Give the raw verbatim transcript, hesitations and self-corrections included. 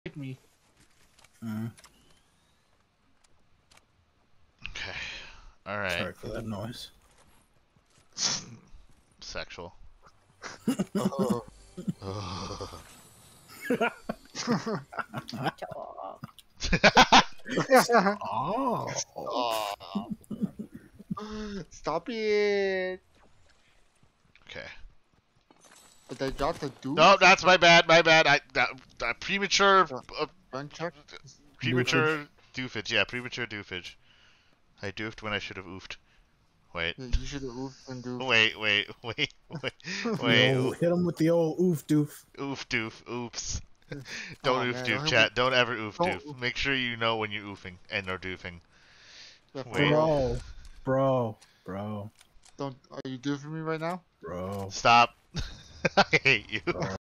me. Mm. Okay. All right. Sorry for that noise. Sexual. Oh. Ugh. Oh. Oh. Stop it! Okay. But I got the dude. No, that's my bad. My bad. I that, that premature. Uh, Run check. premature doofage. Yeah, premature doofage. I doofed when I should have oofed. Wait. Yeah, you should have oofed and doofed. Wait, wait, wait, wait, The wait. old- hit him with the old oof doof. Oof doof. Oops. Oh, Don't oof man, doof, don't chat. Don't ever oof don't doof. oof. Make sure you know when you're oofing and or doofing. Yeah, for Wait. real. Bro. Bro. Bro. Don't. Are you doofing me right now? Bro. Stop. I hate you. Bro.